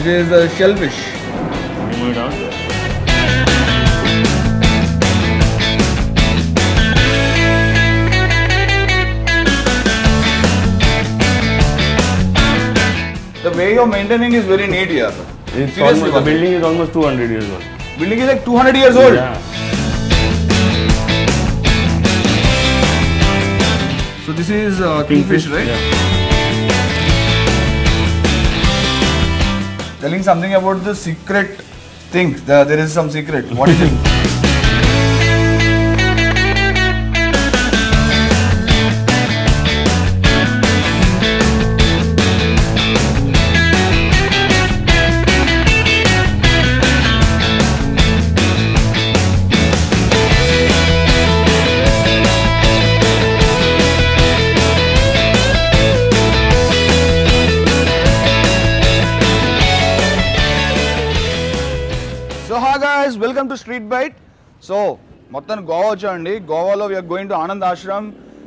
is shellfish. Remove it out. The way you're maintaining is very neat here. It's almost, the building is almost 200 years old. Building is like 200 years old? Yeah. So this is kingfish, right? Yeah. Telling something about the secret thing. There is some secret. What is it? So hi guys, welcome to Street Byte. So, మొత్తం గోవా వచ్చామండి. గోవాలో we are going to Anand Ashram.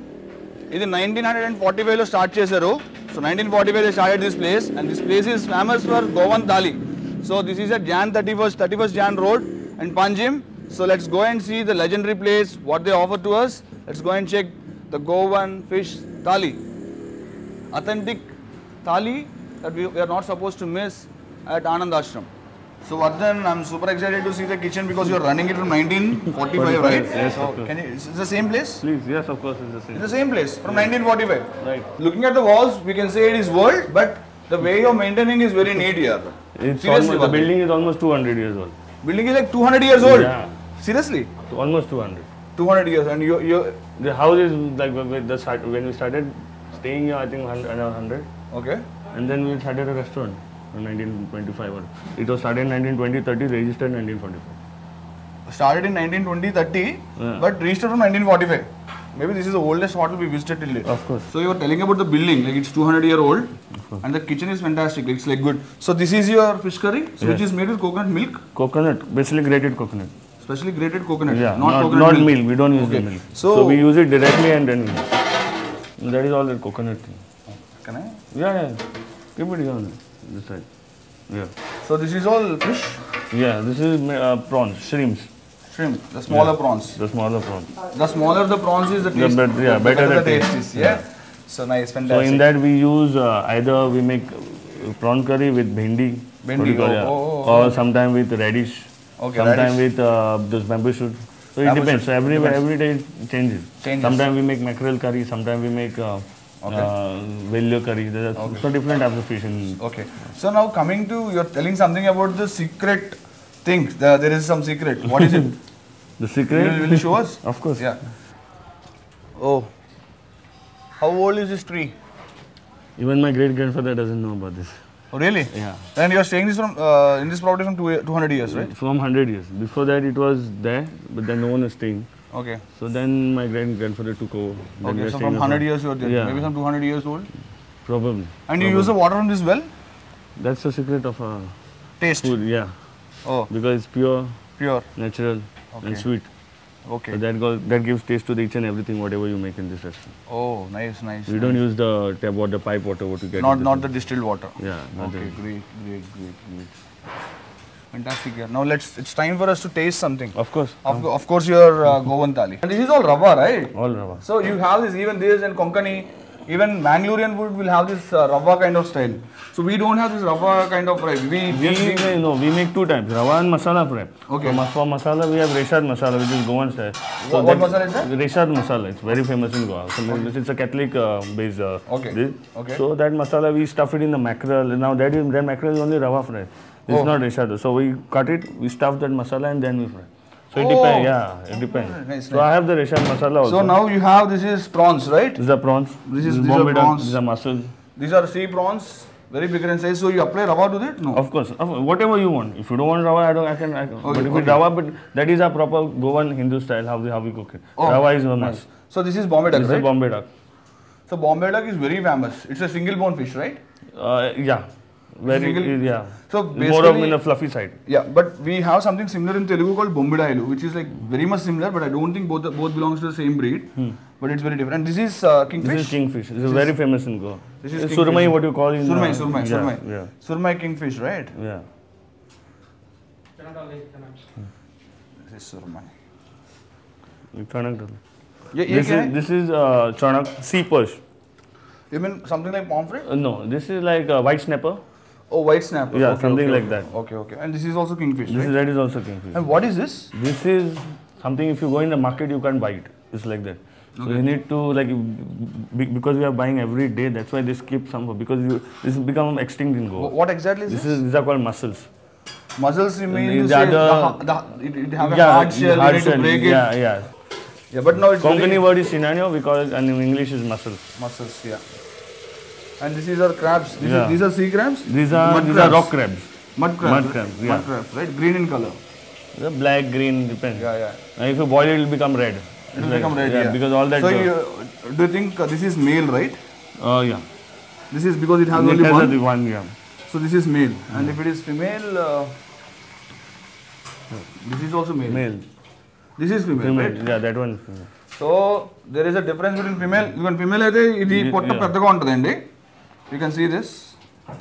ఇది 1945 లో start చేశారు. So 1945 they started this place and this place is famous for Goan Thali. So this is at Jan 31st Jan Road and Panjim. So let's go and see the legendary place, what they offer to us. Let's go and check the Goan fish Thali. Authentic Thali that we are not supposed to miss at Anand Ashram. So Vardhan, I'm super excited to see the kitchen because you're running it from 1945, right? Yes, so of course. Is it the same place? Please, yes, of course, it's the same. It's the same place from 1945. Right. Looking at the walls, we can say it is old, but the way you're maintaining is very neat here. It's Seriously, almost, the building is almost 200 years old. Building is like 200 years old? Yeah. Seriously? Almost 200. 200 years and you The house is like when we started staying here, I think 100. okay. And then we started a restaurant in 1925. It was started in 1920-30, registered in 1945. Started in 1920-30, but registered from 1945. Maybe this is the oldest hotel we visited till date. Of course. So you were telling about the building, like it's 200-year-old, and the kitchen is fantastic. It's like good. So this is your fish curry, which is made with coconut milk. Coconut, basically grated coconut. Specially grated coconut. Yeah, not coconut not milk. We don't use the milk. So we use it directly and then that is all the coconut thing. Can I? Yeah. Keep it here on this side. Yeah. So this is all fish? Yeah, this is prawns, shrimps. Shrimp, the smaller prawns. The smaller prawns. The smaller the prawns is the taste. Better the taste is. Yeah. So nice, fantastic. So in that we use either we make prawn curry with bhindi, or sometimes with radish, sometimes with this bamboo shoot. So it depends. So every day it changes. Sometimes we make mackerel curry, sometimes we make vello curry. There are so different types of fish in. Okay. So now coming to, you're telling something about the secret thing. There is some secret. What is it? The secret? Will you show us? Of course. Yeah. Oh. How old is this tree? Even my great-grandfather doesn't know about this. Oh really? Yeah. And you're staying this from in this property from 200 years, right? From 100 years. Before that it was there, but then no one was staying. Okay. So then my great-grandfather took over. Okay, so from 100 years you're there. Yeah. Maybe some 200 years old? Probably. And you use the water from this well? That's the secret of taste? Food, yeah. Oh. Because it's pure, natural and sweet. Okay. So that gives taste to each and everything, whatever you make in this restaurant. Oh, nice. We don't use the tap water, pipe water, what you get. Not the distilled water. Yeah. Okay, great. Fantastic. Yeah. Now it's time for us to taste something. Of course. Of course, your Goan Thali. And this is all rava, right? All rava. So you have this, even this and Konkani, even Mangalorean food will have this rava kind of style. So we don't have this rava kind of fry. We make two types, rava and masala fry. Okay. So for masala we have reshad masala, which is Goan style. So what masala is that? Reshad masala. It's very famous in Goa. So it's a Catholic based dish. Okay. So that masala we stuff it in the mackerel. Now that mackerel is only rava fry. It's not reshad. So we cut it, we stuff that masala and then we fry. So it depends, it depends. Nice, so I have the reshad masala also. So now you have, this is prawns, right? These are prawns. These are prawns. These are mussels. These are sea prawns, very big in size. So you apply rava to it? No. Of course, whatever you want. If you don't want rava, I can. Okay, but if it's rava, but that is our proper Goan Hindu style, how we cook it. Rava is a must. So this is Bombay duck, right? This is Bombay duck. So Bombay duck is very famous. It's a single bone fish, right? Yeah. Very, yeah. So more of in the fluffy side. Yeah, but we have something similar in Telugu called Bombidailu, which is like very much similar, but I don't think both belongs to the same breed. But it's very different. And this is kingfish. This is kingfish. This is very famous in Goa. This is surmai, what you call in surmai. Yeah. Surmai kingfish, right? Yeah. This is surmai. This is chanak, sea perch. You mean something like pomfret? No, this is like white snapper. Oh, white snapper. Yeah, okay, something okay, like that. Okay. And this is also kingfish, This right? that is also kingfish. And what is this? This is something if you go in the market you can't buy it. It's like that. So you need to like because we are buying every day. That's why this keep some because this become extinct in Goa. What exactly is this? These are called mussels. Mussels, you mean to say it have a hard shell, you need to break it? Yeah. Yeah, but now it's Konkani word is sinanyo, we call it, and in English is mussels. Mussels, yeah. And these are crabs. These are sea crabs? These are rock crabs. Mud crabs. Mud crabs, yeah. Mud crabs, right? Green in color. The black, green, depends. Yeah. And if you boil it, it will become red. It will become red, yeah. Because all that. So, do you think this is male, right? Yeah. This is because it has only one? One, yeah. So, this is male. And if it is female, this is also male. Male. This is female, right? Yeah, that one is female. So, there is a difference between female. Even female aithe idi pottu peddaga untadandi. You can see this.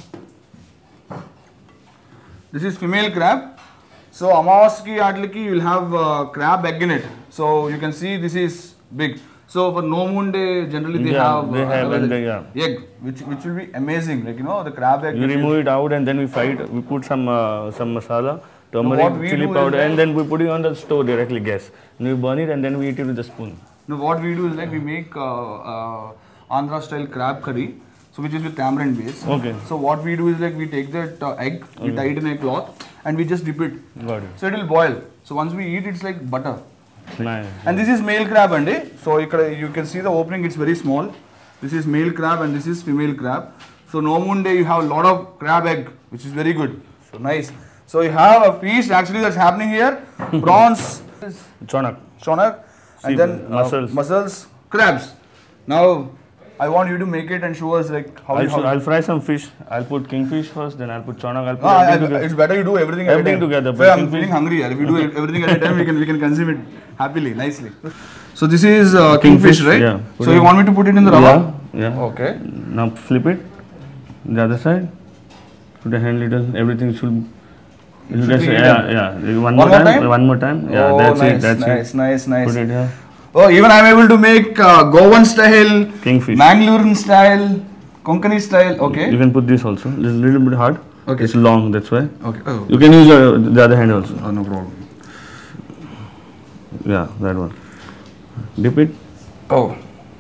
This is female crab. So, Amavaski atliki you will have crab egg in it. So, you can see this is big. So, for no moon day, generally they have egg, which will be amazing. Like, the crab egg. You remove it out and then we fry it. We put some masala, turmeric, chili powder, and then we put it on the stove directly, gas. And we burn it and then we eat it with a spoon. Now, what we do is like we make Andhra style crab curry. So, which is with tamarind base. Okay. So, what we do is like we take that egg, we tie it in a cloth, and we just dip it. Got it. So, it will boil. So, once we eat, it's like butter. Nice. And this is male crab, so you can see the opening, it's very small. This is male crab and this is female crab. So, no moon day, you have a lot of crab egg, which is very good. So, nice. So, you have a feast actually that's happening here. Prawns, chonak, and then mussels, crabs. Now, I want you to make it and show us like how I'll fry some fish. I'll put kingfish first, then I'll put chonak. I'll put everything it's better you do everything at a time. Together. So I'm feeling hungry. If you do everything at a time, we can consume it happily, nicely. So this is kingfish, right? Yeah. So you want me to put it in the rava? Yeah. Okay. Now flip it. The other side. Put a hand little. Everything should. Yeah. One more time. Yeah. Oh, that's nice, it. That's nice. Put it here. Oh, even I'm able to make Goan style, kingfish, Mangalorean style, Konkani style. Okay. You can put this also. It's a little bit hard. Okay. It's long. That's why. Okay. Oh. You can use the other hand also. No problem. Yeah, that one. Dip it. Oh.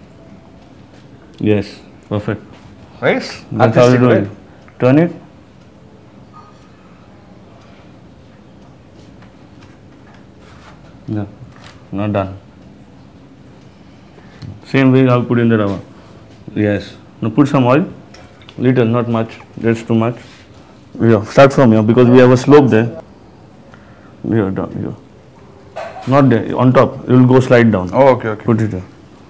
Yes. Perfect. Right. That's how you do it. Turn it. Yeah. Not done. Same way I'll put in the rava. Yes. Now put some oil. Little, not much. That's too much. Yeah. Start from here because we have a slope there. Here, down here. Not there. On top. It will go slide down. Oh, okay. Put it here.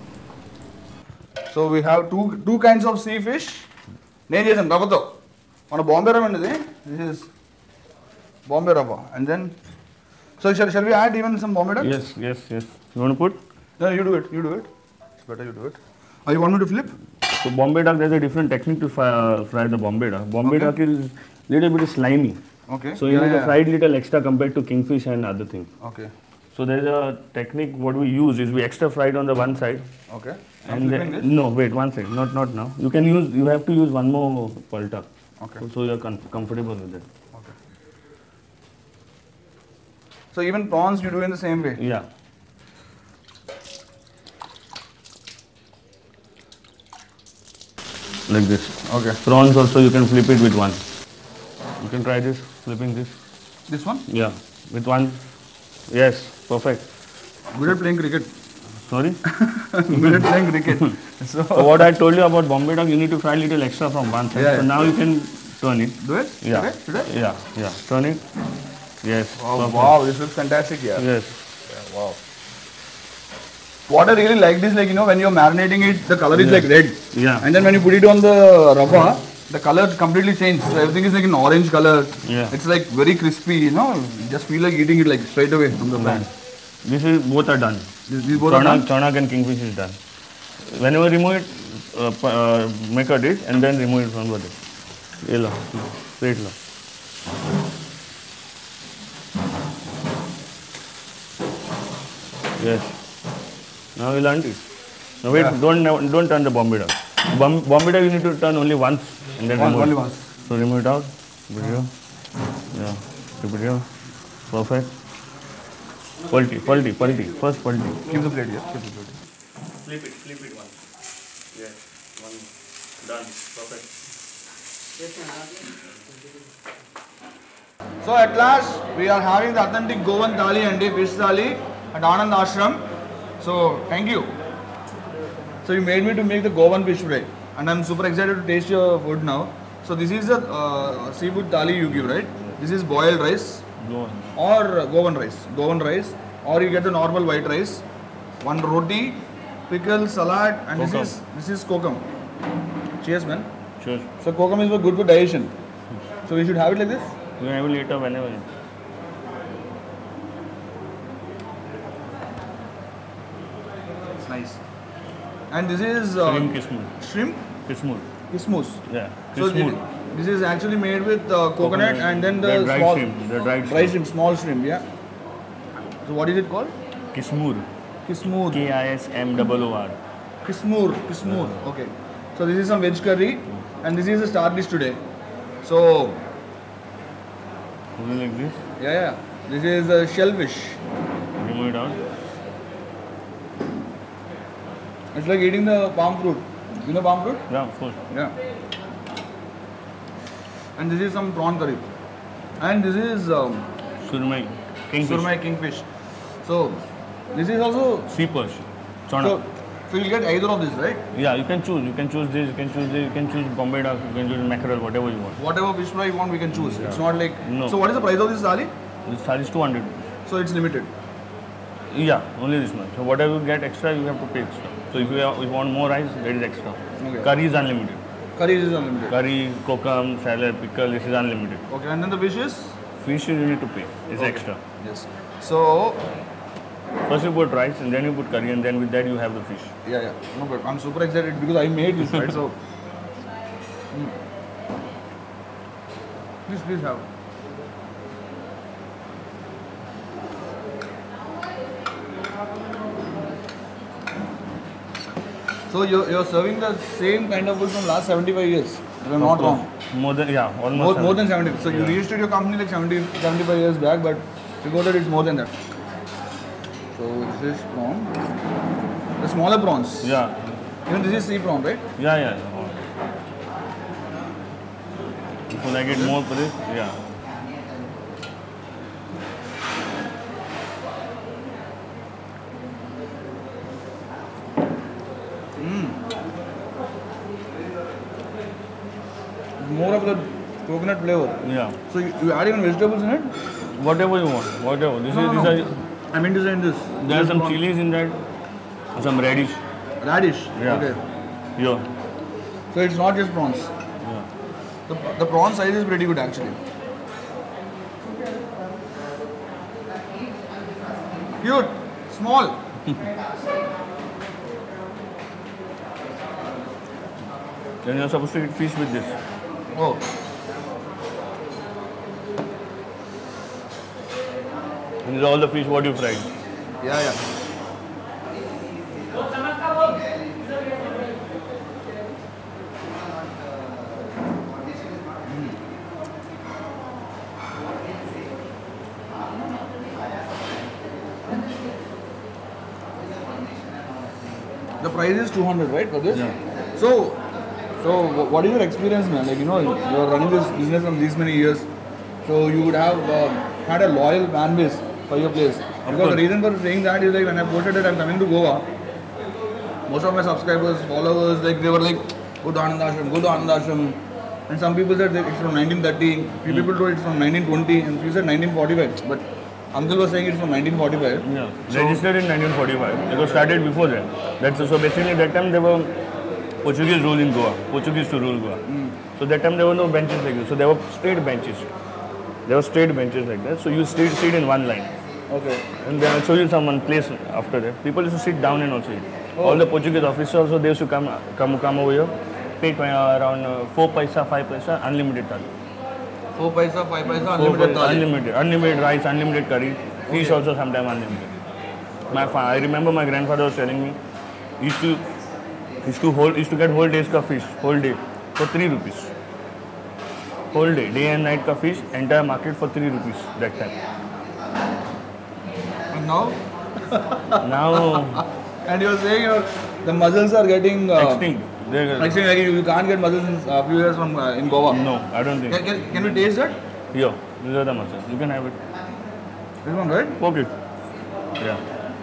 So we have two kinds of sea fish. నేను చేసాను రవ్వతో మన బాంబే రవ్వ అండి this is Bombay rava and then so shall we add even some Bombay duck? Yes. You want to put? No, you do it. It's better you do it. Oh, you want me to flip? So Bombay duck, there's a different technique to fry the Bombay duck. Bombay duck is little bit slimy. Okay. So you need to fry it little extra compared to kingfish and other things. Okay. So there's a technique what we use is we extra fry it on the one side. Okay. And then, no, wait, one side, not now. You have to use one more palta. Okay. So you're comfortable with it. Okay. So even prawns you do in the same way? Yeah. Like this. Okay. Prawns also you can flip it with one. You can try this, flipping this. This one? Yeah, with one. Yes, perfect. Good at playing cricket. Sorry? Good at playing cricket. So what I told you about Bombay duck, you need to fry a little extra from one side. So now you can turn it. Do it? Yeah. Should I? Yeah. Turn it. Yes. Oh, wow, this looks fantastic, yeah. Yes. Yeah, wow. What I really like is when you're marinating it, the color is like red. Yeah. And then when you put it on the rava, the color completely changed. So everything is like an orange color. Yeah. It's like very crispy, you know. You just feel like eating it like straight away from the pan. This is both are done. These both are done? Chanak and kingfish is done. Whenever remove it, make a dish and then remove it from the dish. ये लो, plate low. Yes. Now we'll undo it. Now wait, don't turn the Bombay duck. Bombay duck you need to turn only once and then remove only it. once. So remove it out. Put it here. Yeah. Keep it here. Perfect. Pulti. First pulti. Keep the plate here. Keep the plate. Flip it once. Yes. One. Done. Perfect. So at last we are having the authentic Goan Thali and fish Thali at Anand Ashram. So thank you. So you made me to make the Goan fish fry and I'm super excited to taste your food now. So this is the seafood Thali you give, right? This is boiled rice or Goan rice or you get the normal white rice, one roti, pickle, salad and this is kokum. Cheers man. Sure. So kokum is good for digestion. So we should have it like this? You can have it later whenever. It's nice. And this is Shrimp kismus. Shrimp? Kismus. Yeah. So this is actually made with coconut and then the dried small shrimp. The dried shrimp, small shrimp, yeah. So what is it called? Kismur. Kismur. Kismoor. Kismur. Okay. So this is some veg curry and this is a star dish today. So Like this. yeah. This is shellfish. Remove it out. It's like eating the palm fruit. You know palm fruit? Yeah, of course. Yeah. And this is some prawn curry. And this is Surmai. Kingfish. surmai kingfish. So this is also Sea perch. Chana. So you'll get either of this, right? Yeah, you can choose. You can choose this. You can choose this. You can choose Bombay duck. You can choose mackerel. Whatever you want. Whatever fish fry you want, we can choose. Yeah. It's not like No. So what is the price of this thali? This thali is 200. So it's limited. Yeah, only this much. So whatever you get extra, you have to pay extra. So if you want more rice, that is extra. Okay. Curry is unlimited. Curry is unlimited. Curry, kokum, salad, pickle, this is unlimited. Okay, and then the fishes? Fish you need to pay. It's extra. Yes. So First you put rice and then you put curry and then with that you have the fish. yeah. No, but I'm super excited because I made this, right? So please have. So you're serving the same kind of food from last 75 years, if I'm not wrong. More than, yeah, almost More than 70. So you registered your company like 75 years back, but before that it's more than that. So this is prawn. The smaller prawns. Yeah. Even this is sea prawn, right? Yeah. If you like it more for this, yeah. More of the coconut flavor. Yeah. So you add even vegetables in it? Whatever you want. Whatever. These are. I mean to say in this. There are some chilies in that. Some radish. Radish. Yeah. Okay. Yeah. So it's not just prawns. Yeah. The prawn size is pretty good actually. Cute. Small. Then you're supposed to eat fish with this. Oh. And these are all the fish what you fried. Yeah. The price is 200, right, for this? Yeah. So what is your experience, man? Like, you're running this business from these many years. So you would have had a loyal fan base for your place. Because the reason for saying that is like when I posted that I'm coming to Goa, most of my subscribers, followers, like they were like, go to Anand Ashram. And some people said that it's from 1930, few people told it's from 1920, and few said 1945. But Uncle was saying it's from 1945. Yeah. So, registered in 1945. It was started before that. So basically that time they were Portuguese rule in Goa. Portuguese to rule Goa. So that time there were no benches like this. So there were straight benches. There were straight benches like that. So you sit in one line. Okay. And then I'll show you some one place after that. People used to sit down and also eat. All the Portuguese officers also, they used to come over here, pay around 4 paisa, 5 paisa, unlimited thali. 4 paisa, 5 paisa, unlimited thali. Unlimited rice, unlimited curry, fish also sometimes unlimited. I remember my grandfather was telling me, he used to get whole day's ka fish, whole day, for 3 rupees. Whole day and night ka fish, entire market for 3 rupees that time. And now? Now... And you were saying the mussels are getting... extinct. Extinct. You can't get mussels in a few years from in Goa. No, I don't think. Can we taste that? Here, these are the mussels. You can have it. This one, right? Okay. Yeah.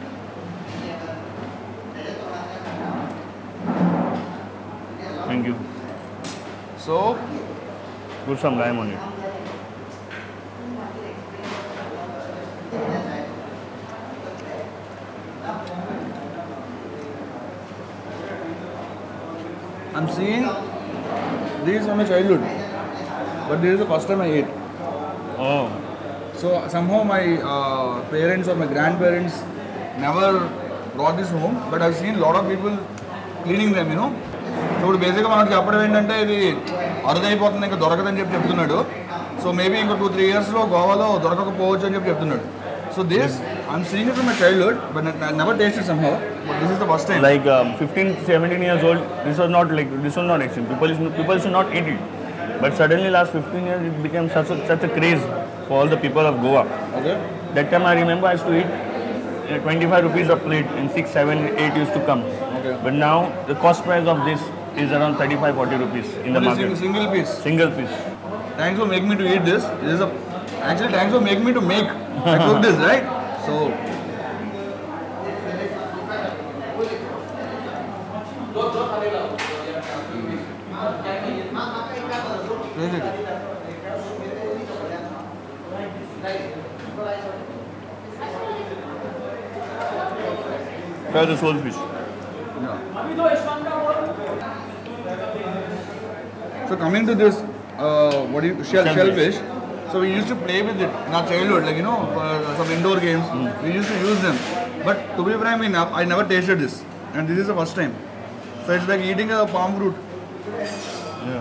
Thank you. So, put some lime on it. I'm seeing these from my childhood, but this is the first time I ate. Oh. So somehow my parents or my grandparents never brought this home, but I've seen a lot of people cleaning them, you know. So basically మనకి చెప్పడం ఏంటంటే ఇది అరుదైపోతుంది ఇంకా దొరకదని చెప్తున్నాడు. So maybe ఇంకో 2-3 years లో గోవాలో దొరకకపోవచ్చు అని చెప్తున్నాడు. So this, I'm seeing it from my childhood, but I never tasted somehow. But this is the first time. Like 15-17 years old, this was not extinct. People should not eat it. But suddenly last 15 years, it became such a craze for all the people of Goa. Okay. That time I remember I used to eat 25 rupees a plate and 6, 7, 8 used to come. Okay. But now the cost price of this is around 35-40 rupees in the market. Single piece. Single piece. Thanks for making me to eat this. Actually, thanks for making me to make. I cook this, right? So. Try the sole fish. So coming to this, shellfish. So we used to play with it in our childhood, like for some indoor games. We used to use them. But to be frank, I never tasted this, and this is the first time. So it's like eating a palm fruit. Yeah.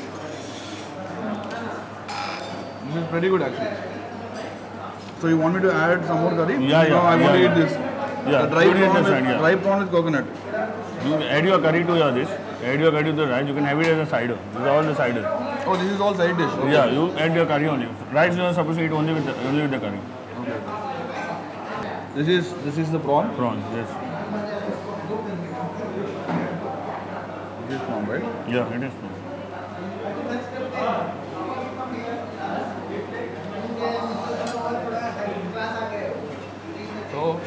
This is pretty good actually. So you want me to add some more curry? Yeah. No, I want to eat this. Yeah. Dry prawn with coconut. You add your curry to your dish. Add your curry to the rice. You can have it as a cider. These are all the ciders. Oh, this is all side dish. Okay. Yeah, you add your curry only. Rice you are supposed to eat only with the curry. Okay. This is the prawn. Prawn, yes. This is prawn, right? Yeah, it is prawn. So.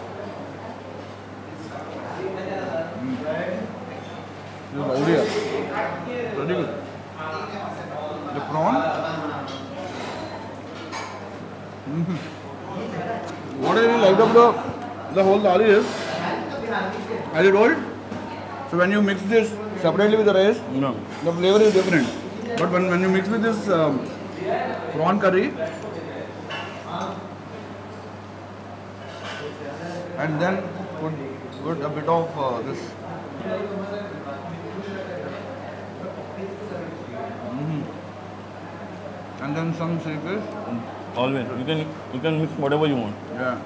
This is rowdy. Pretty good. The prawn. What I really liked about the whole thali is, as I told, so when you mix this separately with the rice, the flavor is different. But when you mix with this prawn curry, and then put a bit of this. And then some sea fish. Always. You can mix whatever you want. Yeah.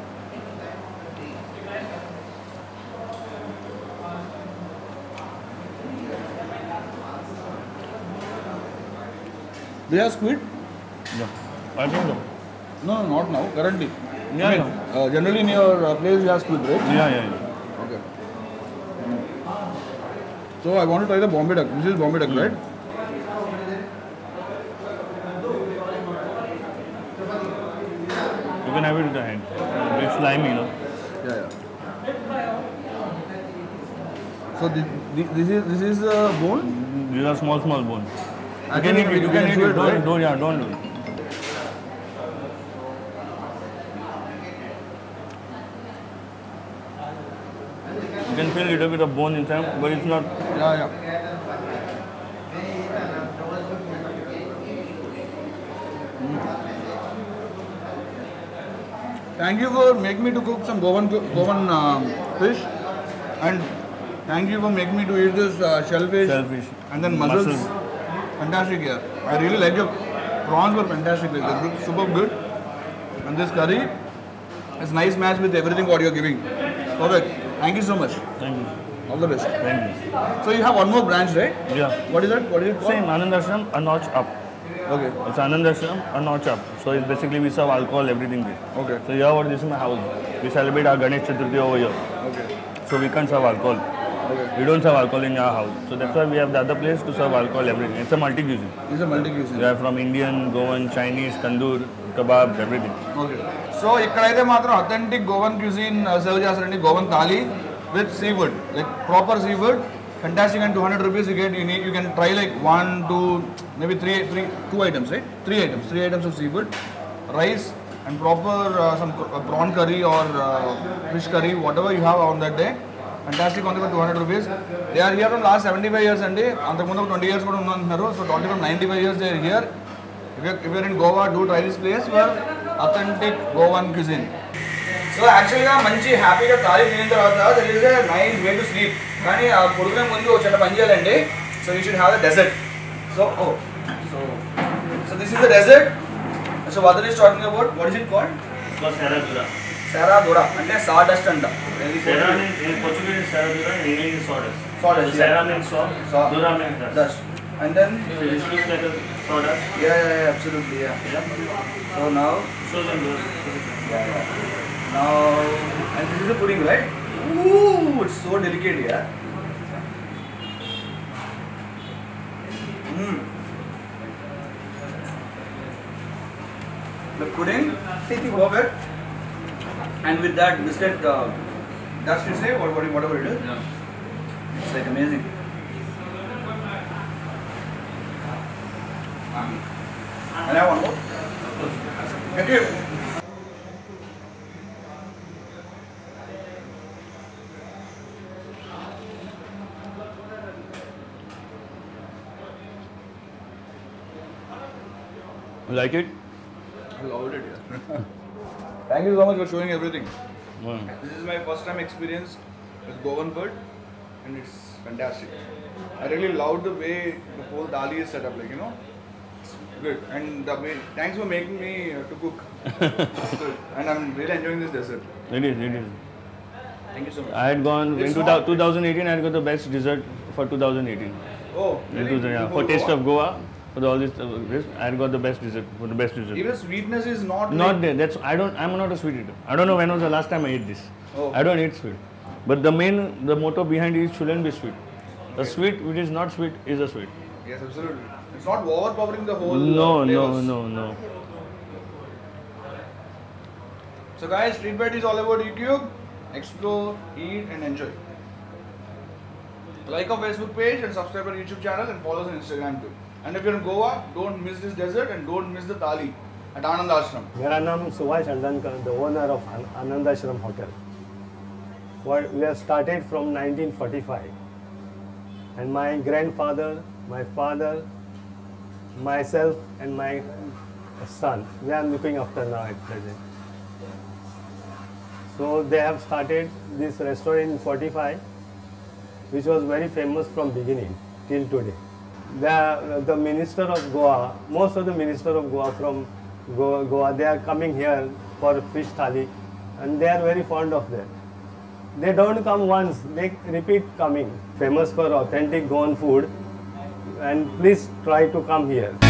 They have squid? Yeah. I think so. No, not now. Currently. Yeah. Generally in your place you have squid, right? Yeah. Okay. So I want to try the Bombay duck. This is Bombay duck, right? You can have it with the hand. It's slimy, Yeah. So this is bone? These are small bone. You can eat it. You can eat it. Right? Don't do it. You can feel a little bit of bone inside, but it's not. Yeah. Thank you for making me to cook some Goan fish, and thank you for making me to eat this shellfish and then mussels. Fantastic, yeah. I really like your prawns were fantastic. They're good, super good, and this curry is nice match with everything what you're giving. Perfect. Thank you so much. Thank you. All the best. Thank you. So you have one more branch, right? Yeah. What is that? What is it called? Same, Anand Ashram, a notch up. Okay. It's Anand Ashram, a notch up. So it's basically we serve alcohol, everything there. Okay. So here, this is my house. We celebrate our Ganesh Chaturthi over here. Okay. So we can't serve alcohol. Okay. We don't serve alcohol in our house. So that's why we have the other place to serve alcohol, everything. It's a multi-cuisine. It's a multi-cuisine. We are from Indian, Goan, Chinese, tandoor, kebabs, everything. Okay. So ikkadaithe matram authentic Goan cuisine serve chestarandi Goan Thali with seafood, like proper seafood. Fantastic, and 200 rupees you get. You can try like 1, 2, maybe 2 items, right? 3 items of seafood, rice, and proper some prawn curry or fish curry, whatever you have on that day. Fantastic, only for 200 rupees. They are here from last 75 years and antamundu 20 years kuda unnaru. So totally from 95 years they are here. If you're in Goa, do try this place for authentic Goan cuisine. So actually, manchi happy ga thali tinin tarvata there is a nice way to sleep. Kani podukume mundu chiన్న pani cheyalandi. So you should have the dessert. So this is the dessert. So Vadan is talking about, what is it called? It's called Saradura. Saradura, ante sawdust anta. Sara means in Portuguese is Saradura, in English is sawdust. Sawdust. So Sara means saw, Dura means dust. And then This looks like a sawdust. yeah, absolutely, yeah. So now Show them the. now and this is the pudding, right? Ooh, it's so delicate, yeah. The pudding, perfect. And with that biscuit dust, you say, whatever it is. Yeah. It's like amazing. And I have one more. Thank you. You like it? I loved it, yeah. Thank you so much for showing everything. Wow. This is my first time experience with Goan Food, and it's fantastic. I really loved the way the whole Thali is set up, like, you know. It's good. And the way, thanks for making me to cook. It's good. And I'm really enjoying this dessert. It is. Thank you so much. I had gone in It's 2018. I had got the best dessert for 2018. Oh, really? For Taste of Goa. For all this, I had got the best dessert. For the best dessert. Even sweetness is not Not there. That's I'm not a sweet eater. I don't know when was the last time I ate this. Oh. I don't eat sweet. But the motto behind it shouldn't be sweet. The sweet which is not sweet is a sweet. Yes, absolutely. It's not overpowering the whole No. flavors. So guys, Street Byte is all about YouTube. Explore, eat and enjoy. Like our Facebook page and subscribe our YouTube channel and follow us on Instagram too. And if you're in Goa, don't miss this dessert and don't miss the Thali at Anand Ashram. मेरा नाम Subhash अंडनकर, the owner of Anand Ashram Hotel. We have started from 1945, and my grandfather, my father, myself, and my son, they are looking after now at present. So they have started this restaurant in 45, which was very famous from beginning till today. The minister of Goa, most of the minister of Goa from Goa, they are coming here for fish thali, and they are very fond of that. They don't come once, they repeat coming. Famous for authentic Goan food, and please try to come here.